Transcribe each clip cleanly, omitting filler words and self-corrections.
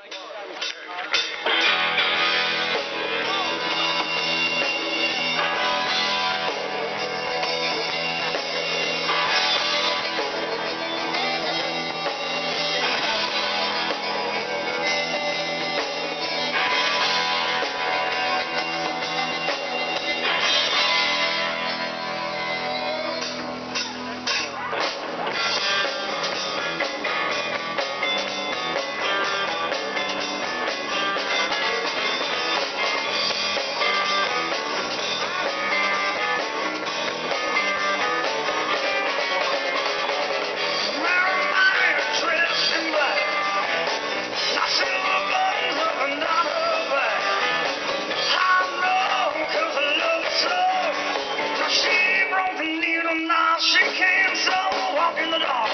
She came so walking the dog.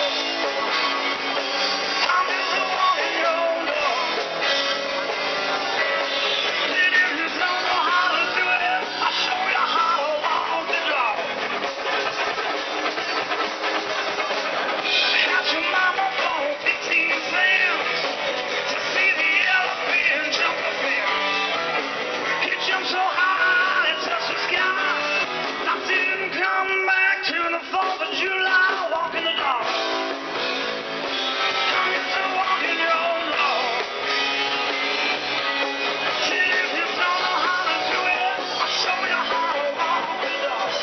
I'm just a walking your dog. And if you don't know how to do it, I'll show you how to walk the dog. Had your mama for 15 cents to see the elephant jump the fence. He jumped so high it touched the sky. I didn't come back to the 4th of July walking the dog. I'm just a walking your dog. See if you don't know how to do it, I'll show you how to walk the dog.